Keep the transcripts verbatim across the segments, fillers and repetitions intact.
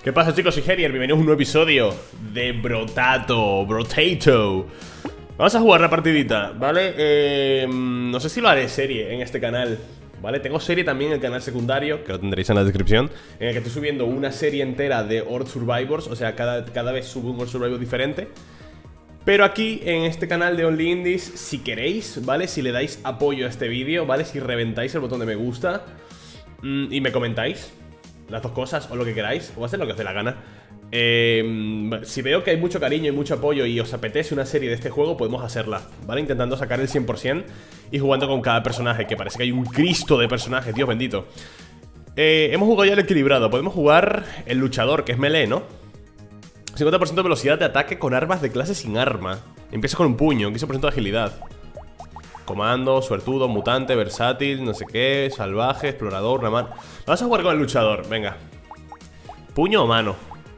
¿Qué pasa, chicos? Soy Herier, bienvenidos a un nuevo episodio de Brotato, Brotato. Vamos a jugar una partidita, ¿vale? Eh, no sé si lo haré serie en este canal, ¿vale? Tengo serie también en el canal secundario, que lo tendréis en la descripción, en el que estoy subiendo una serie entera de Horde Survivors. O sea, cada, cada vez subo un Horde Survivor diferente. Pero aquí, en este canal de Only Indies, si queréis, ¿vale? Si le dais apoyo a este vídeo, ¿vale? Si reventáis el botón de me gusta mmm, y me comentáis las dos cosas, o lo que queráis, o hacer lo que os dé la gana. eh, Si veo que hay mucho cariño y mucho apoyo y os apetece una serie de este juego, podemos hacerla, ¿vale? Intentando sacar el cien por cien y jugando con cada personaje, que parece que hay un Cristo de personajes, Dios bendito. eh, Hemos jugado ya el equilibrado. Podemos jugar el luchador, que es melee, ¿no? cincuenta por ciento de velocidad de ataque con armas de clase sin arma. Empieza con un puño, quince por ciento de agilidad. Comando, suertudo, mutante, versátil, no sé qué, salvaje, explorador, una mano. Vamos a jugar con el luchador, venga. ¿Puño o mano?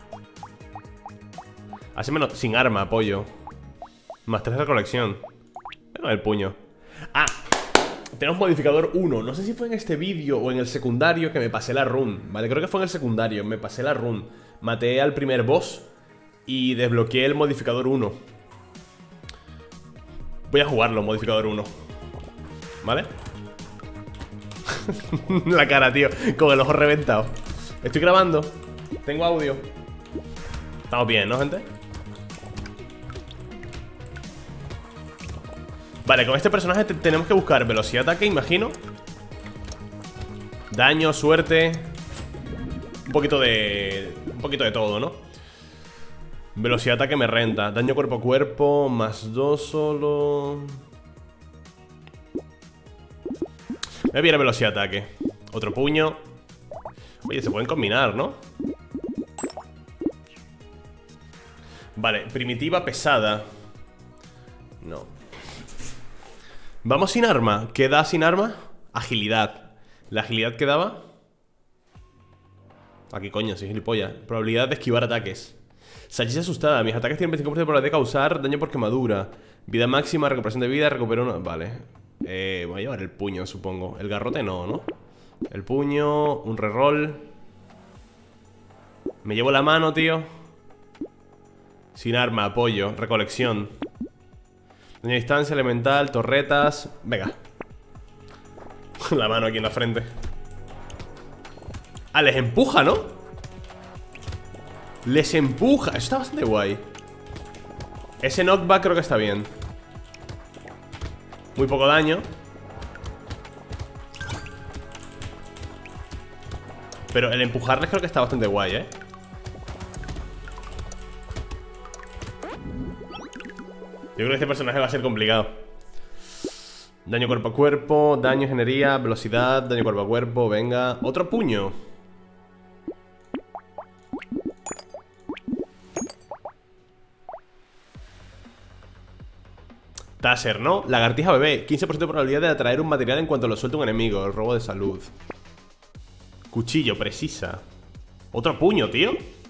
Así menos, sin arma, apoyo. Más tres de recolección. Venga, el puño. Ah, tenemos modificador uno. No sé si fue en este vídeo o en el secundario que me pasé la run, ¿vale? Creo que fue en el secundario, me pasé la run. Maté al primer boss y desbloqueé el modificador uno. Voy a jugarlo, modificador uno, ¿vale? La cara, tío, con el ojo reventado. Estoy grabando, tengo audio. Estamos bien, ¿no, gente? Vale, con este personaje tenemos que buscar velocidad de ataque, imagino. Daño, suerte. Un poquito de... Un poquito de todo, ¿no? Velocidad de ataque me renta. Daño cuerpo a cuerpo, más dos solo. Me viene velocidad de ataque. Otro puño. Oye, se pueden combinar, ¿no? Vale, primitiva pesada. No. Vamos sin arma. ¿Qué da sin arma? Agilidad. ¿La agilidad que daba? Aquí, coño, soy gilipollas. Probabilidad de esquivar ataques. Salchicha asustada. Mis ataques tienen veinticinco por ciento de probabilidad de causar daño por quemadura. Vida máxima, recuperación de vida, recupero una... Vale. Eh, voy a llevar el puño, supongo. El garrote no, ¿no? El puño, un reroll. Me llevo la mano, tío. Sin arma, apoyo, recolección. Daño a distancia, elemental, torretas. Venga. La mano aquí en la frente. Ah, les empuja, ¿no? Les empuja. Eso está bastante guay. Ese knockback creo que está bien. Muy poco daño. Pero el empujarles creo que está bastante guay, ¿eh? Yo creo que este personaje va a ser complicado. Daño cuerpo a cuerpo, daño ingeniería, velocidad, daño cuerpo a cuerpo, venga. Otro puño. Taser, ¿no? Lagartija bebé, quince por ciento de probabilidad de atraer un material en cuanto lo suelta un enemigo. El robo de salud. Cuchillo, precisa. Otro puño, tío.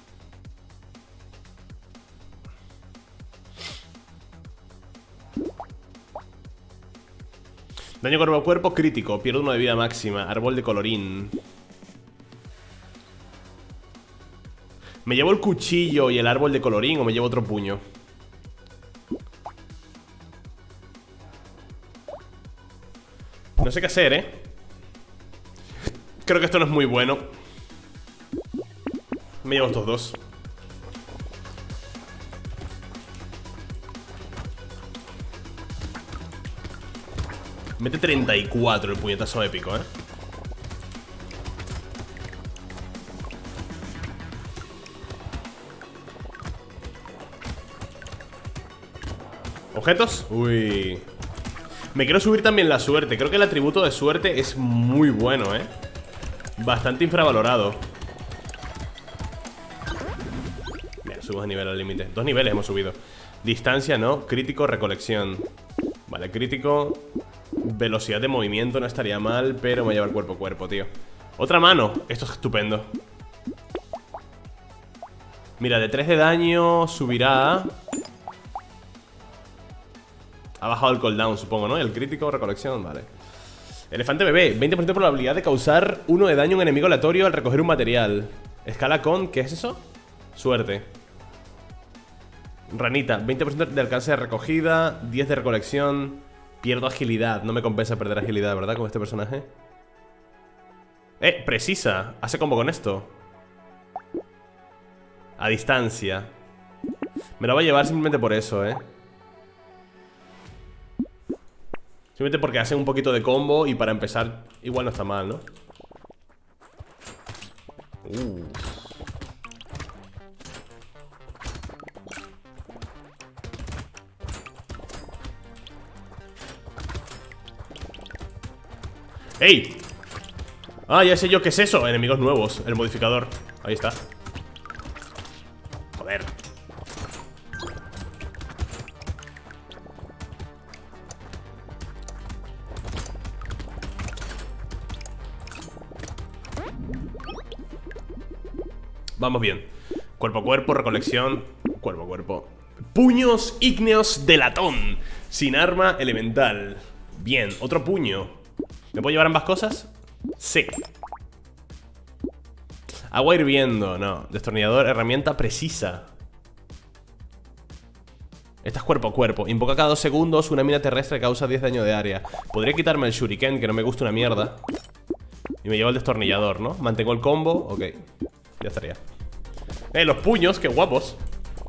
Daño cuerpo a cuerpo crítico, pierdo uno de vida máxima. Árbol de colorín. ¿Me llevo el cuchillo y el árbol de colorín o me llevo otro puño? No sé qué hacer, ¿eh? Creo que esto no es muy bueno. Me llevo estos dos. Mete treinta y cuatro el puñetazo épico, ¿eh? ¿Objetos? Uy. Me quiero subir también la suerte. Creo que el atributo de suerte es muy bueno, ¿eh? Bastante infravalorado. Mira, subimos a nivel al límite. Dos niveles hemos subido. Distancia, ¿no? Crítico, recolección. Vale, crítico. Velocidad de movimiento no estaría mal, pero me lleva el cuerpo a cuerpo, tío. Otra mano. Esto es estupendo. Mira, de tres de daño subirá a... Ha bajado el cooldown, supongo, ¿no? Y el crítico, recolección, vale. Elefante bebé, veinte por ciento de probabilidad de causar uno de daño a un enemigo aleatorio al recoger un material. Escala con... ¿qué es eso? Suerte. Ranita, veinte por ciento de alcance de recogida, diez de recolección. Pierdo agilidad, no me compensa perder agilidad, ¿verdad? Con este personaje. Eh, precisa. Hace combo con esto. A distancia. Me lo va a llevar simplemente por eso, eh Simplemente porque hace un poquito de combo. Y para empezar, igual no está mal, ¿no? Uh. ¡Ey! Ah, ya sé yo qué es eso. Enemigos nuevos, el modificador. Ahí está. Joder. Vamos bien. Cuerpo a cuerpo, recolección. Cuerpo a cuerpo. Puños ígneos de latón. Sin arma elemental. Bien, otro puño. ¿Me puedo llevar ambas cosas? Sí. Agua hirviendo, no. Destornillador, herramienta precisa. Esta es cuerpo a cuerpo. Invoca cada dos segundos una mina terrestre que causa diez daño de área. Podría quitarme el shuriken, que no me gusta una mierda. Y me llevo el destornillador, ¿no? Mantengo el combo, ok. Ya estaría. Eh, los puños, qué guapos.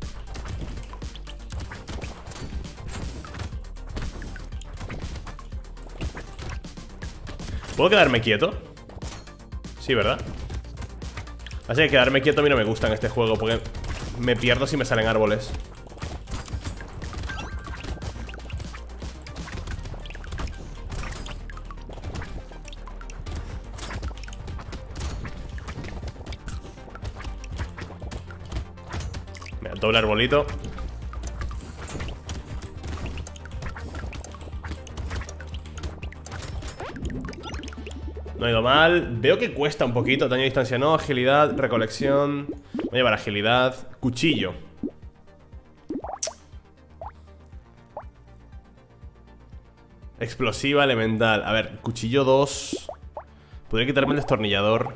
¿Puedo quedarme quieto? Sí, ¿verdad? Así que quedarme quieto a mí no me gusta en este juego, porque me pierdo si me salen árboles. Mira, doble arbolito. No ha ido mal. Veo que cuesta un poquito. Daño a distancia no. Agilidad, recolección. Voy a llevar agilidad. Cuchillo. Explosiva, elemental. A ver, cuchillo dos. Podría quitarme el destornillador.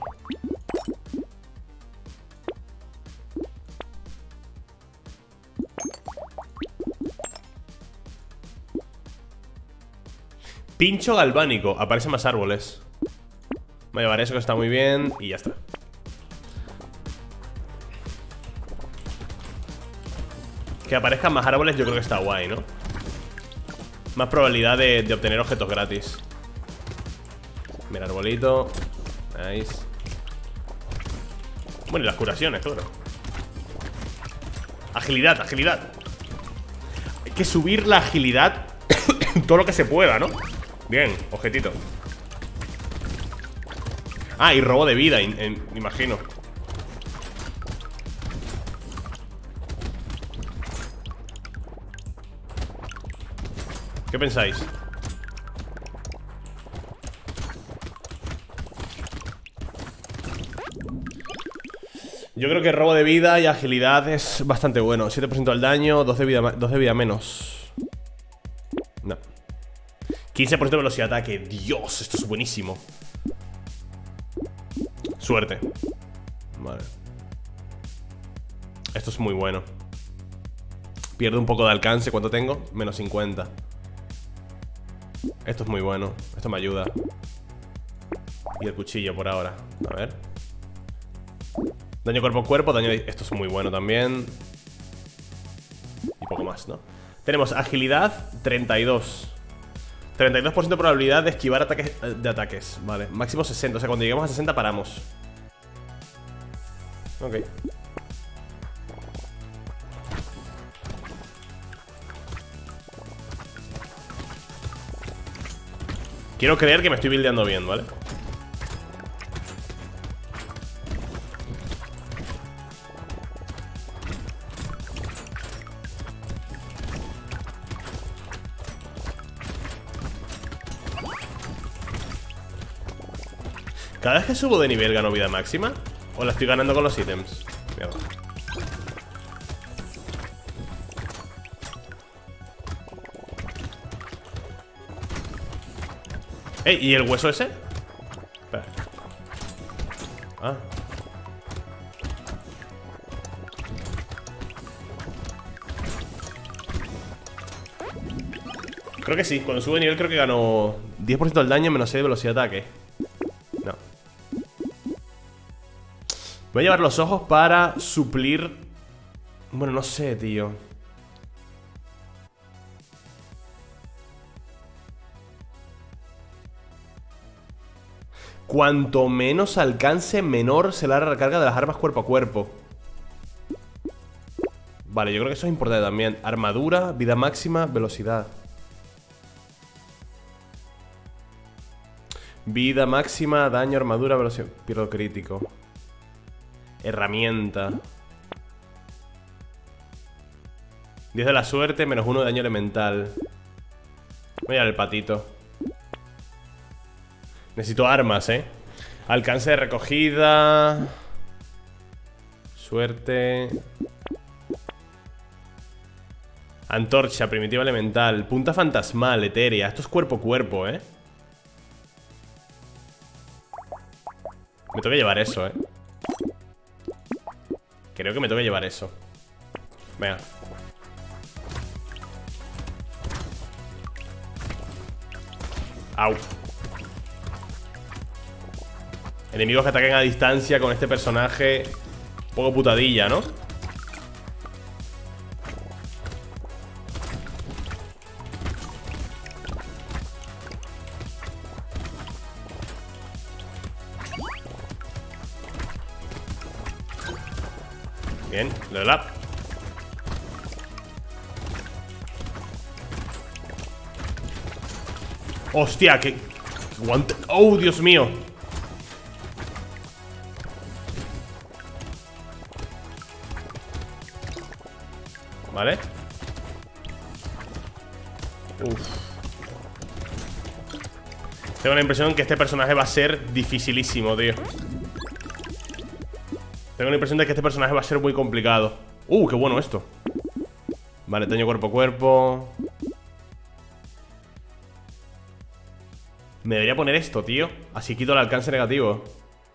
Pincho galvánico. Aparecen más árboles. Voy a llevar eso, que está muy bien. Y ya está. Que aparezcan más árboles yo creo que está guay, ¿no? Más probabilidad de, de obtener objetos gratis. Mira, arbolito. Nice. Bueno, y las curaciones, claro. Agilidad, agilidad. Hay que subir la agilidad todo lo que se pueda, ¿no? Bien, objetito. Ah, y robo de vida, in, in, imagino. ¿Qué pensáis? Yo creo que robo de vida y agilidad es bastante bueno. siete por ciento al daño, dos de vida, dos de vida menos. No. quince por ciento de velocidad de ataque. Dios, esto es buenísimo. Suerte. Vale. Esto es muy bueno. Pierdo un poco de alcance. ¿Cuánto tengo? Menos cincuenta. Esto es muy bueno. Esto me ayuda. Y el cuchillo por ahora. A ver. Daño cuerpo a cuerpo. Daño... Esto es muy bueno también. Y poco más, ¿no? Tenemos agilidad treinta y dos. treinta y dos por ciento de probabilidad de esquivar ataques, de ataques. Vale, máximo sesenta. O sea, cuando lleguemos a sesenta paramos. Ok. Quiero creer que me estoy buildeando bien, ¿vale? ¿Cada vez que subo de nivel gano vida máxima? ¿O la estoy ganando con los ítems? Mierda. ¡Ey! ¿Y el hueso ese? Espera. Ah. Creo que sí, cuando sube de nivel creo que ganó diez por ciento del daño menos seis de velocidad de ataque. No. Voy a llevar los ojos para suplir. Bueno, no sé, tío. Cuanto menos alcance, menor será la recarga de las armas cuerpo a cuerpo. Vale, yo creo que eso es importante también. Armadura, vida máxima, velocidad. Vida máxima, daño, armadura, velocidad. Pierdo crítico. Herramienta. diez de la suerte, menos uno de daño elemental. Voy a ir al patito. Necesito armas, eh. Alcance de recogida. Suerte. Antorcha, primitiva elemental. Punta fantasmal, etérea. Esto es cuerpo a cuerpo, eh. Me tengo que llevar eso, eh. Creo que me tengo que llevar eso. Venga. Au. Enemigos que ataquen a distancia con este personaje. Un poco putadilla, ¿no? Bien, level up. Hostia, que guante. Oh, Dios mío. Vale. Uf. Tengo la impresión que este personaje va a ser dificilísimo, tío. Tengo la impresión de que este personaje va a ser muy complicado. Uh, qué bueno esto. Vale, daño cuerpo a cuerpo. Me debería poner esto, tío. Así quito el alcance negativo.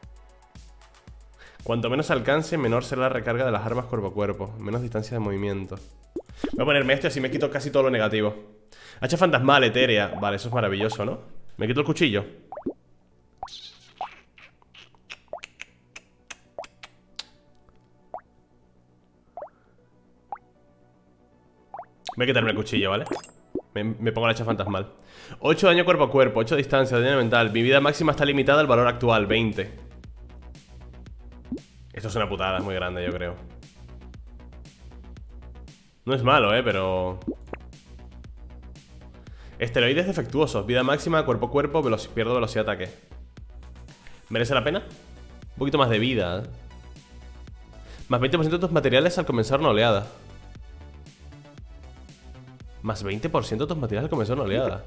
Cuanto menos alcance, menor será la recarga de las armas cuerpo a cuerpo. Menos distancia de movimiento. Voy a ponerme esto y así me quito casi todo lo negativo. Hacha fantasmal, etérea. Vale, eso es maravilloso, ¿no? Me quito el cuchillo. Voy a quitarme el cuchillo, ¿vale? Me, me pongo la hacha fantasmal. ocho daño cuerpo a cuerpo, ocho distancia, daño mental. Mi vida máxima está limitada al valor actual, veinte. Esto es una putada, es muy grande, yo creo. No es malo, eh, pero... Esteroides defectuosos, vida máxima, cuerpo a cuerpo, velo pierdo velocidad de ataque. ¿Merece la pena? Un poquito más de vida, ¿eh? Más veinte por ciento de tus materiales al comenzar una oleada. Más veinte por ciento de tus materiales al comenzar una oleada.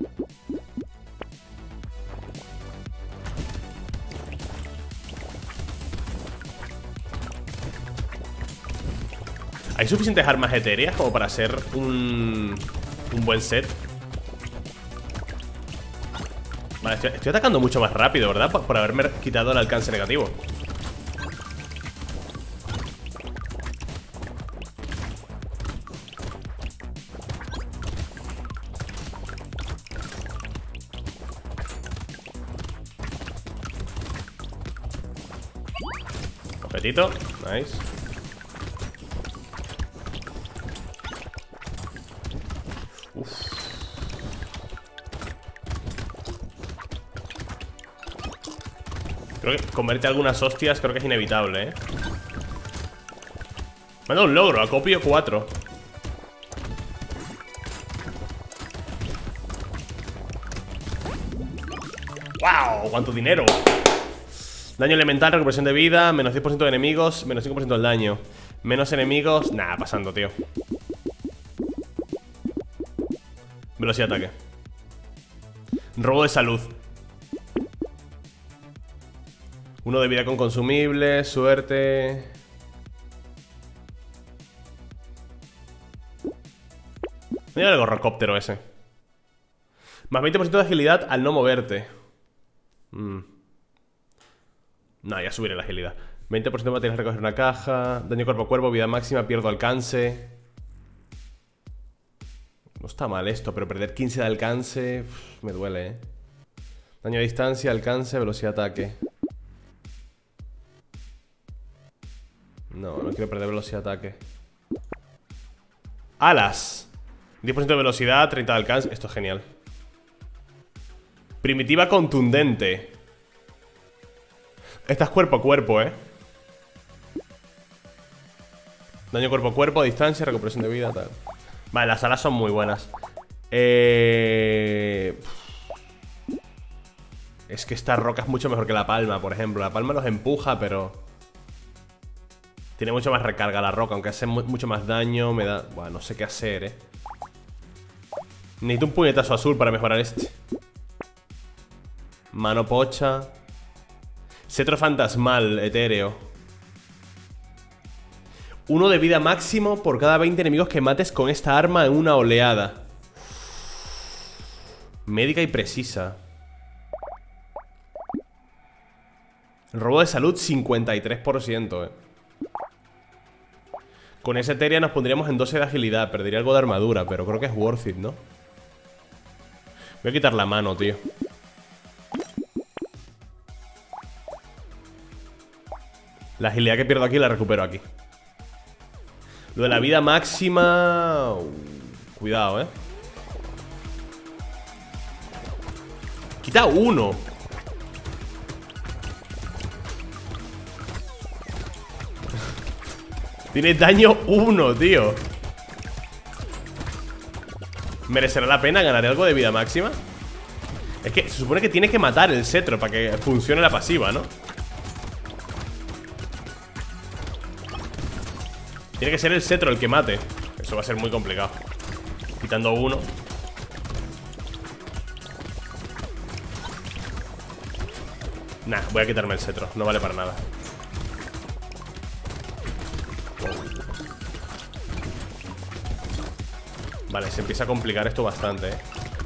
¿Hay suficientes armas etéreas como para hacer un, un buen set? Vale, estoy, estoy atacando mucho más rápido, ¿verdad? Por, por haberme quitado el alcance negativo. Petito, nice. Uf. Creo que comerte algunas hostias creo que es inevitable, ¿eh? Me ha dado un logro, acopio cuatro. ¡Wow! ¡Cuánto dinero! Daño elemental, recuperación de vida, menos diez por ciento de enemigos, menos cinco por ciento del daño. Menos enemigos, nada, pasando, tío. Velocidad de ataque. Robo de salud. Uno de vida con consumibles, suerte. Mira el gorrocóptero ese. Más veinte por ciento de agilidad al no moverte. Mm. No, ya subiré la agilidad. veinte por ciento de materiales recoger una caja. Daño cuerpo a cuerpo, vida máxima, pierdo alcance. No está mal esto, pero perder quince de alcance uf, me duele, eh. Daño a distancia, alcance, velocidad de ataque. No, no quiero perder velocidad de ataque. Alas. diez por ciento de velocidad, treinta de alcance. Esto es genial. Primitiva contundente. Esta es cuerpo a cuerpo, eh. Daño cuerpo a cuerpo, distancia, recuperación de vida, tal. Vale, las alas son muy buenas. Eh... Es que esta roca es mucho mejor que la palma, por ejemplo. La palma los empuja, pero... tiene mucho más recarga la roca, aunque hace mu mucho más daño. Me da... Bueno, no sé qué hacer, eh. Necesito un puñetazo azul para mejorar este. Mano pocha. Cetro fantasmal, etéreo. Uno de vida máximo por cada veinte enemigos que mates con esta arma en una oleada. Médica y precisa. Robo de salud, cincuenta y tres por ciento, eh. Con esa etérea nos pondríamos en doce de agilidad. Perdería algo de armadura, pero creo que es worth it, ¿no? Voy a quitar la mano, tío. La agilidad que pierdo aquí la recupero aquí. Lo de la vida máxima... Uh, cuidado, eh. Quita uno. Tiene daño uno, tío. ¿Merecerá la pena? ¿Ganaré algo de vida máxima? Es que se supone que tiene que matar el cetro para que funcione la pasiva, ¿no? Tiene que ser el cetro el que mate. Eso va a ser muy complicado. Quitando uno. Nah, voy a quitarme el cetro. No vale para nada. Vale, se empieza a complicar esto bastante, eh.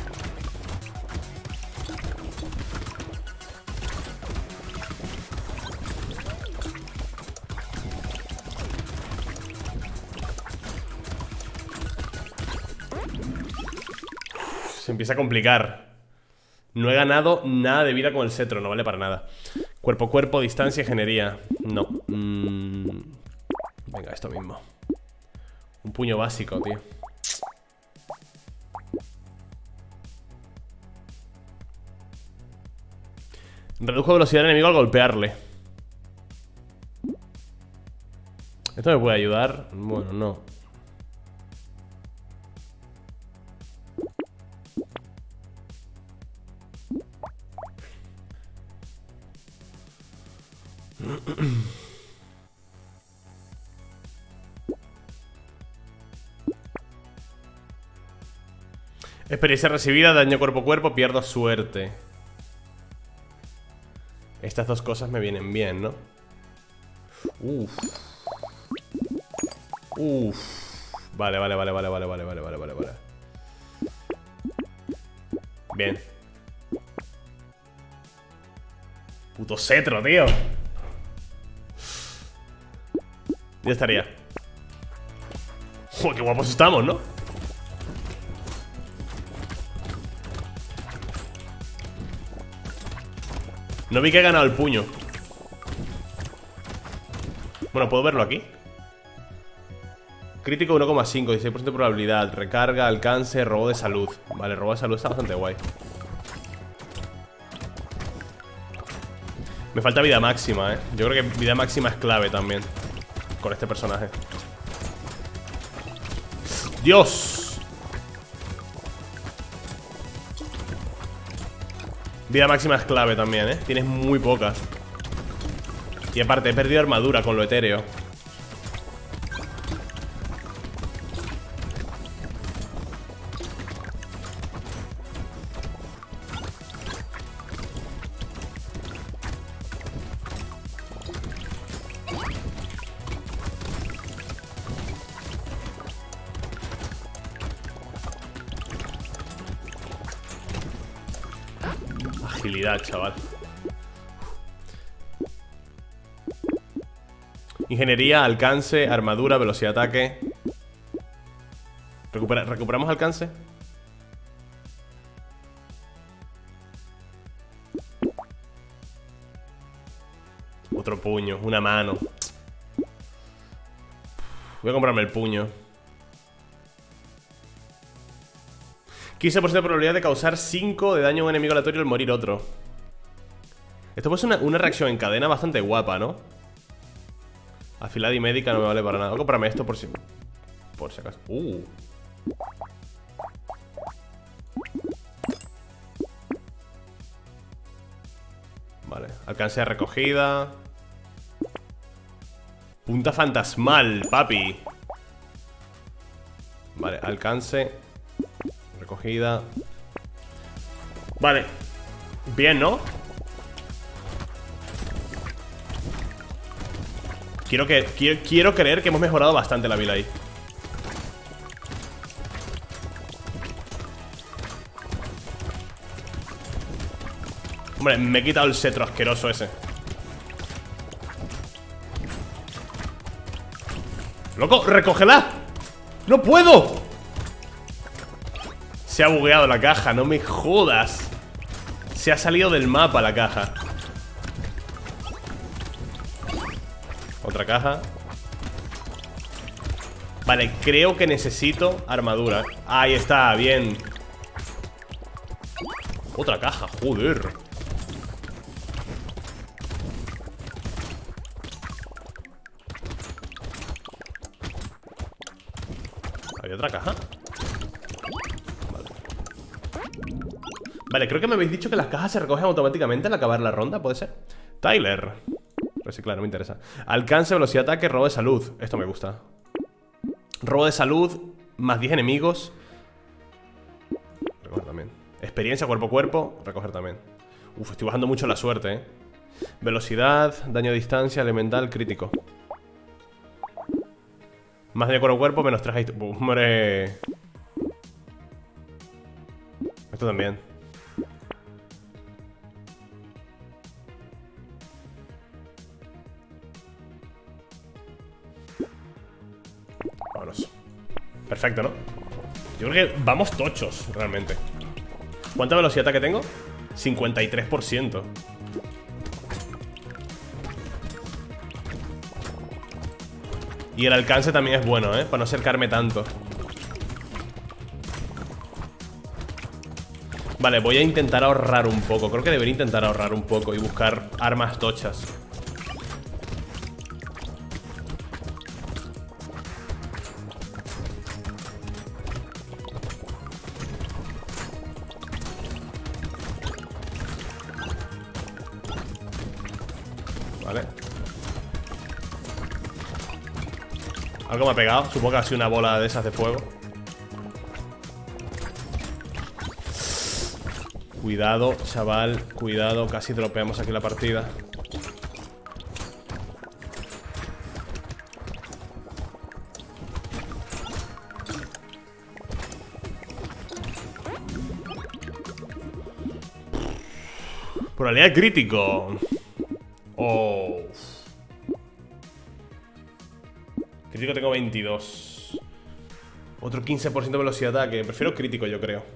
Se empieza a complicar. No he ganado nada de vida con el cetro, no vale para nada. Cuerpo a cuerpo, distancia, ingeniería. No. Mm. Venga, esto mismo. Un puño básico, tío. Redujo velocidad del enemigo al golpearle. ¿Esto me puede ayudar? Bueno, no. Experiencia recibida, daño cuerpo a cuerpo, pierdo suerte. Estas dos cosas me vienen bien, ¿no? Uff. Uff. Vale, vale, vale, vale, vale, vale, vale, vale, vale, vale. Bien. Puto cetro, tío. Ya estaría. Joder, qué guapos estamos, ¿no? No vi que he ganado el puño. Bueno, ¿puedo verlo aquí? Crítico uno coma cinco, dieciséis por ciento de probabilidad. Recarga, alcance, robo de salud. Vale, robo de salud está bastante guay. Me falta vida máxima, eh. Yo creo que vida máxima es clave también con este personaje. ¡Dios! Vida máxima es clave también, ¿eh? Tienes muy pocas. Y aparte, he perdido armadura con lo etéreo. Agilidad, chaval. Ingeniería, alcance, armadura, velocidad de ataque. Recupera, ¿recuperamos alcance? Otro puño, una mano. Voy a comprarme el puño. quince por ciento de probabilidad de causar cinco de daño a un enemigo aleatorio al morir otro. Esto puede ser una, una reacción en cadena bastante guapa, ¿no? Afilada y médica no me vale para nada. Voy a comprarme esto por si... Por si acaso. Uh. Vale, alcance de recogida. Punta fantasmal, papi. Vale, alcance. Recogida. Vale. Bien, ¿no? Quiero, que, quiero, quiero creer que hemos mejorado bastante la vida ahí. Hombre, me he quitado el cetro asqueroso ese. ¡Loco! ¡Recógela! ¡No puedo! Se ha bugueado la caja, no me jodas. Se ha salido del mapa la caja. Otra caja. Vale, creo que necesito armadura. Ahí está, bien. Otra caja, joder. ¿Hay otra caja? Vale. Vale, creo que me habéis dicho que las cajas se recogen automáticamente al acabar la ronda, ¿puede ser? Tyler. Reciclar, no me interesa. Alcance, velocidad de ataque, robo de salud. Esto me gusta. Robo de salud, más diez enemigos. Recoger también. Experiencia cuerpo a cuerpo, recoger también. Uf, estoy bajando mucho la suerte, eh. Velocidad, daño a distancia, elemental, crítico. Más daño cuerpo a cuerpo, menos tres. Hombre. Esto también. Vámonos. Perfecto, ¿no? Yo creo que vamos tochos, realmente. ¿Cuánta velocidad que tengo? cincuenta y tres por ciento. Y el alcance también es bueno, ¿eh? Para no acercarme tanto. Vale, voy a intentar ahorrar un poco. Creo que debería intentar ahorrar un poco y buscar armas tochas. Vale. Algo me ha pegado. Supongo que ha sido una bola de esas de fuego. Cuidado, chaval. Cuidado. Casi dropeamos aquí la partida. Probabilidad crítico. Oh. Crítico tengo veintidós. Otro quince por ciento de velocidad de ataque. Prefiero crítico, yo creo.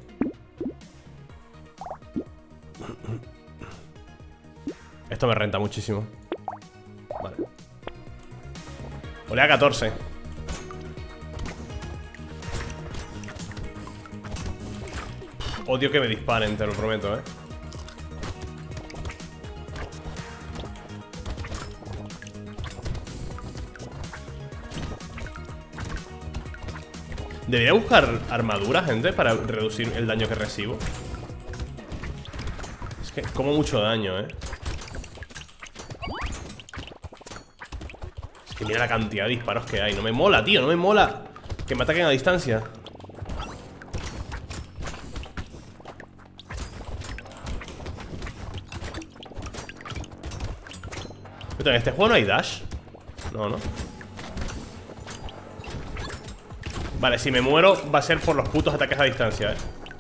Esto me renta muchísimo. Vale. Olea catorce. Odio que me disparen, te lo prometo, eh. Debería buscar armadura, gente, para reducir el daño que recibo. Es que como mucho daño, eh. Es que mira la cantidad de disparos que hay. No me mola, tío, no me mola que me ataquen a distancia. Pero en este juego no hay dash. No, no. Vale, si me muero va a ser por los putos ataques a distancia, eh.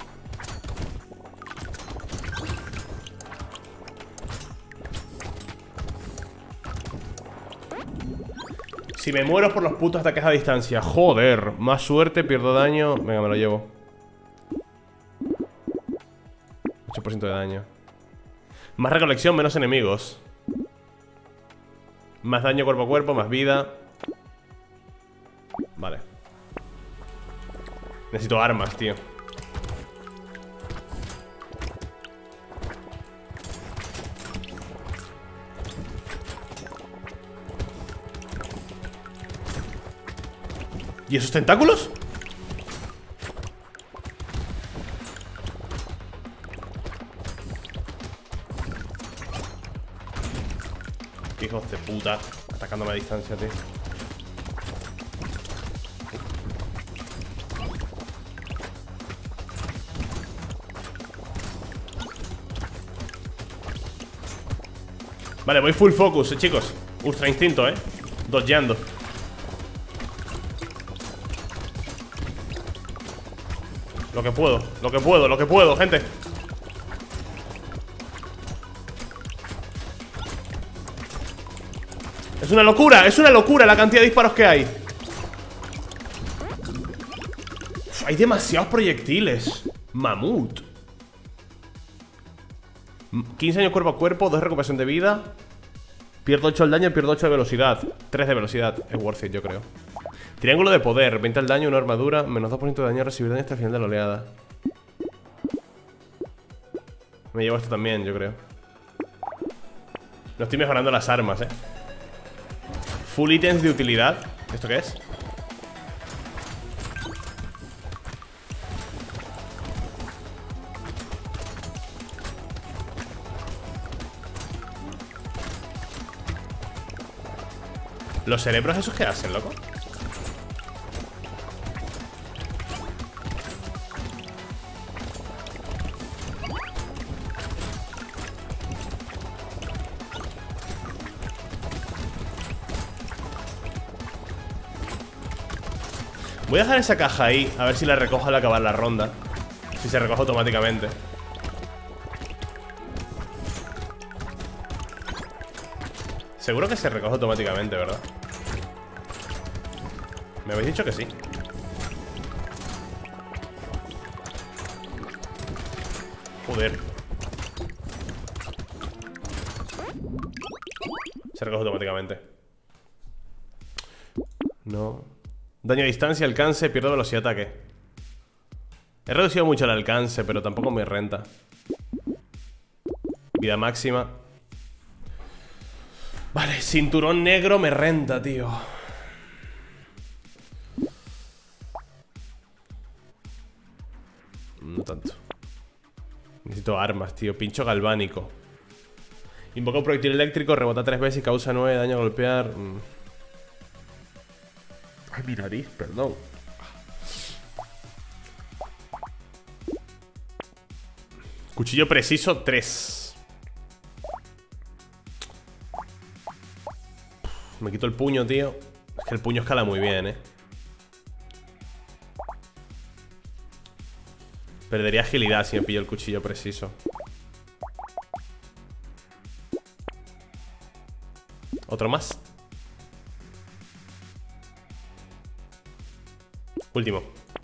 Si me muero por los putos ataques a distancia. Joder, más suerte, pierdo daño. Venga, me lo llevo. ocho por ciento de daño. Más recolección, menos enemigos. Más daño cuerpo a cuerpo, más vida. Vale. Necesito armas, tío. ¿Y esos tentáculos? Hijos de puta. Atacándome a distancia, tío. Vale, voy full focus, eh, chicos. Ultra instinto, eh. Dodgeando. Lo que puedo, lo que puedo, lo que puedo, gente. Es una locura, es una locura la cantidad de disparos que hay. Uf, hay demasiados proyectiles. Mamut. quince años cuerpo a cuerpo, dos de recuperación de vida. Pierdo ocho al daño, pierdo ocho de velocidad. tres de velocidad, es worth it, yo creo. Triángulo de poder, veinte al daño, una armadura. Menos dos por ciento de daño, recibir daño hasta el final de la oleada. Me llevo esto también, yo creo. No estoy mejorando las armas, eh. Full ítems de utilidad. ¿Esto qué es? ¿Los cerebros esos qué hacen, loco? Voy a dejar esa caja ahí, a ver si la recojo al acabar la ronda. Si se recoge automáticamente. Seguro que se recoge automáticamente, ¿verdad? Me habéis dicho que sí. Joder. Se recoge automáticamente. No. Daño a distancia, alcance, pierdo velocidad de ataque. He reducido mucho el alcance, pero tampoco me renta. Vida máxima. Vale, cinturón negro me renta, tío. No tanto. Necesito armas, tío. Pincho galvánico. Invoca un proyectil eléctrico, rebota tres veces y causa nueve de daño a golpear. Ay, mi nariz, perdón. Cuchillo preciso, tres. Me quito el puño, tío. Es que el puño escala muy bien, eh. Perdería agilidad si me pillo el cuchillo preciso. Otro más. Último.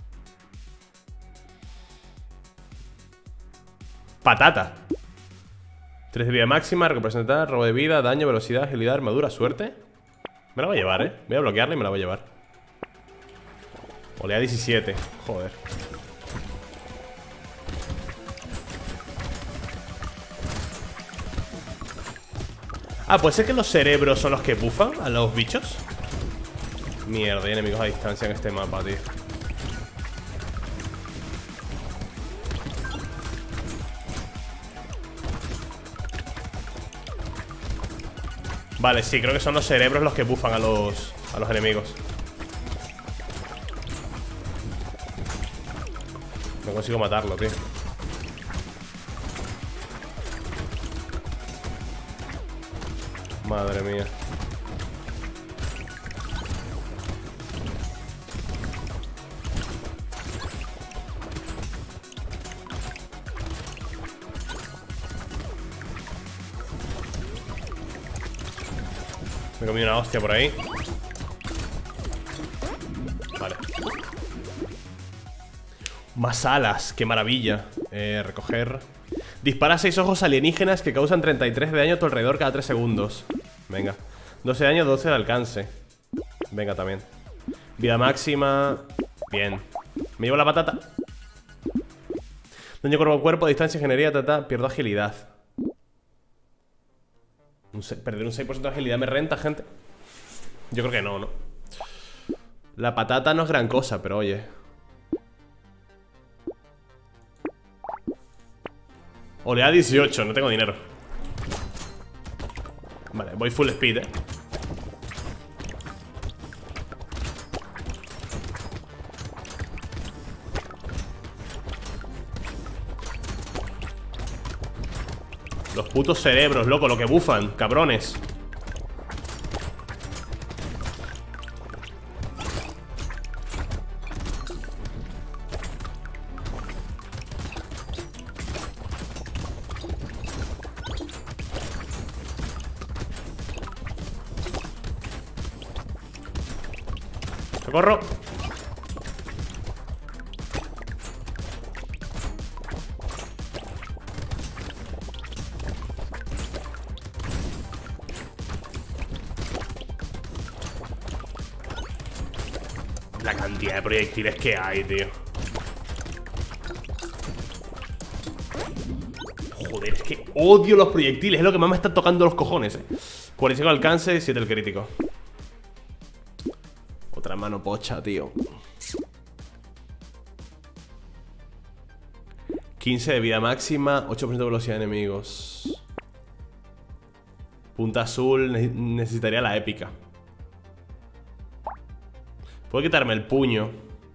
Patata. tres de vida máxima, recuperación de robo de vida, daño, velocidad, agilidad, armadura, suerte. Me la voy a llevar, eh. Voy a bloquearla y me la voy a llevar. Olea diecisiete. Joder. Ah, ¿puede ser que los cerebros son los que bufan a los bichos? Mierda, hay enemigos a distancia en este mapa, tío. Vale, sí, creo que son los cerebros los que bufan a los, a los enemigos. No consigo matarlo, tío. Madre mía. Me comí una hostia por ahí. Vale. Más alas, qué maravilla. eh, Recoger. Dispara seis ojos alienígenas que causan treinta y tres de daño a tu alrededor cada tres segundos. Venga. doce de daño, doce de alcance. Venga, también. Vida máxima. Bien. Me llevo la patata. Daño cuerpo a cuerpo, distancia, ingeniería, tata. Pierdo agilidad. Un Perder un seis por ciento de agilidad me renta, gente. Yo creo que no, ¿no? La patata no es gran cosa, pero oye. Oleada dieciocho, no tengo dinero. Vale, voy full speed, eh. Los putos cerebros, loco, lo que bufan, cabrones. ¡Socorro! La cantidad de proyectiles que hay, tío. Joder, es que odio los proyectiles. Es lo que más me está tocando los cojones, eh. cuarenta y cinco de alcance y siete el crítico. Otra mano pocha, tío. quince de vida máxima, ocho por ciento de velocidad de enemigos. Punta azul, necesitaría la épica. Puedo quitarme el puño.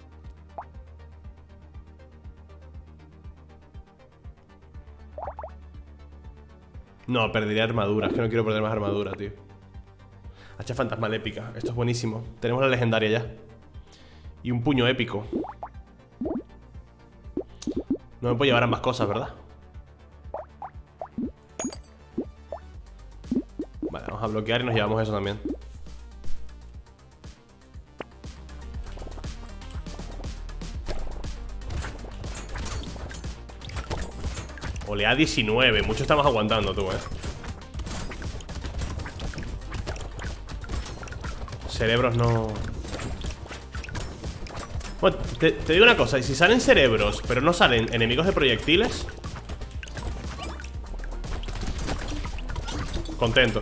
No, perdería armadura. Es que no quiero perder más armadura, tío. Hacha fantasmal épica. Esto es buenísimo. Tenemos la legendaria ya. Y un puño épico. No me puedo llevar ambas cosas, ¿verdad? Vale, vamos a bloquear y nos llevamos eso también. Oleada diecinueve. Mucho estamos aguantando, tú, eh. Cerebros no... Bueno, te, te digo una cosa. Y si salen cerebros, pero no salen enemigos de proyectiles, contento.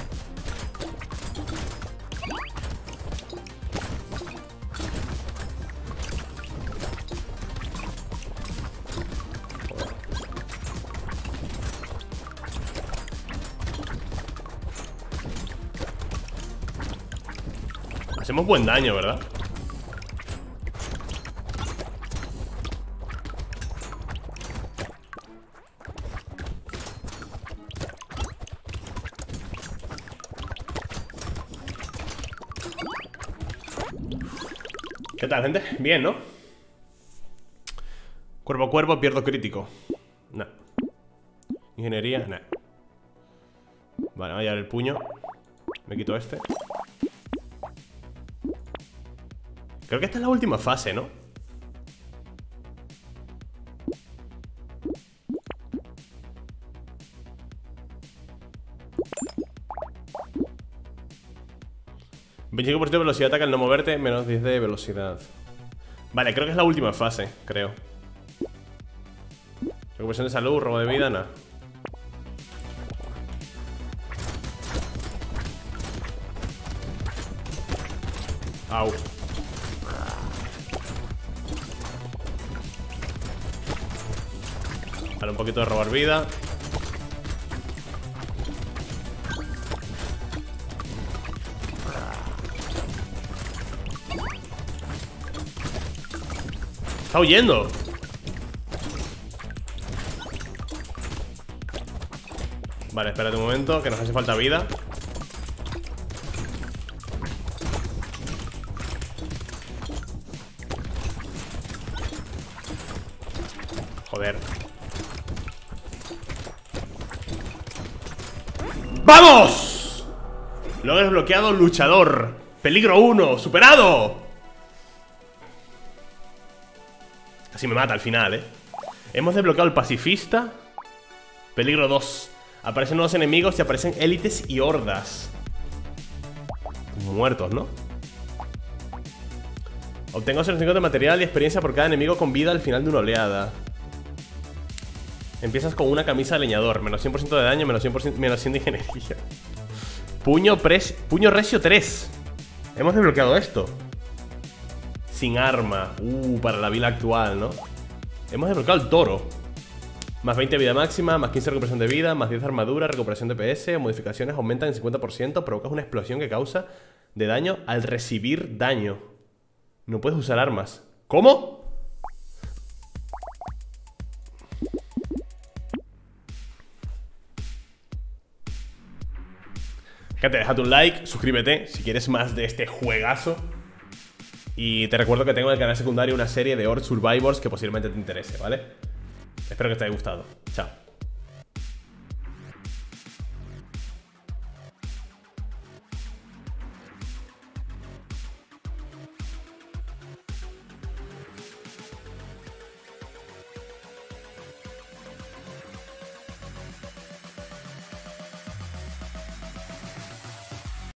Hacemos buen daño, ¿verdad? ¿Qué tal, gente? Bien, ¿no? Cuerpo a cuerpo, pierdo crítico. Nah. Ingeniería, nah. Vale, voy a llevar el puño. Me quito este. Creo que esta es la última fase, ¿no? veinticinco por ciento de velocidad ataca al no moverte, menos diez de velocidad. Vale, creo que es la última fase, creo. Recuperación de salud, robo de vida, nada. Au. Vale, un poquito de robar vida. Está huyendo. Vale, espérate un momento, que nos hace falta vida. Joder. ¡Vamos! Lo he desbloqueado, luchador. Peligro uno, superado. Casi me mata al final, eh. Hemos desbloqueado el pacifista. Peligro dos. Aparecen nuevos enemigos y aparecen élites y hordas. muertos, ¿no? Obtengo setenta y cinco de material y experiencia por cada enemigo con vida al final de una oleada. Empiezas con una camisa de leñador. Menos cien por ciento de daño, menos cien por ciento, menos cien de ingeniería. Puño, pres, puño resio tres. Hemos desbloqueado esto. Sin arma. Uh, para la vida actual, ¿no? Hemos desbloqueado el toro. Más veinte vida máxima, más quince recuperación de vida, más diez de armadura, recuperación de P S. Modificaciones aumentan en cincuenta por ciento. Provocas una explosión que causa de daño al recibir daño. No puedes usar armas. ¿Cómo? Gente, déjate un like, suscríbete si quieres más de este juegazo. Y te recuerdo que tengo en el canal secundario una serie de Horde Survivors que posiblemente te interese, ¿vale? Espero que te haya gustado. Chao.